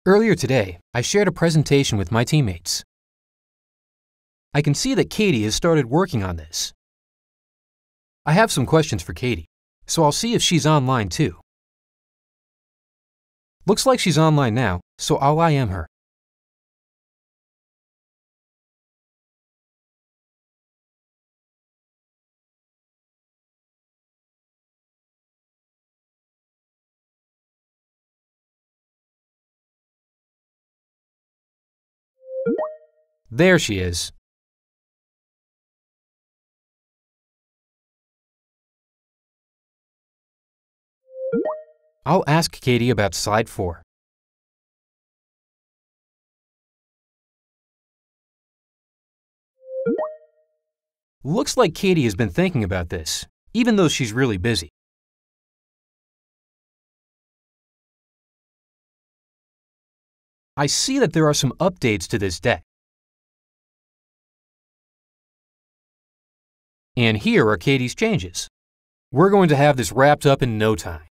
Earlier today, I shared a presentation with my teammates. I can see that Katie has started working on this. I have some questions for Katie, so I'll see if she's online too. Looks like she's online now, so I'll IM her. There she is. I'll ask Katie about slide 4. Looks like Katie has been thinking about this, even though she's really busy. I see that there are some updates to this deck. And here are Katie's changes. We're going to have this wrapped up in no time.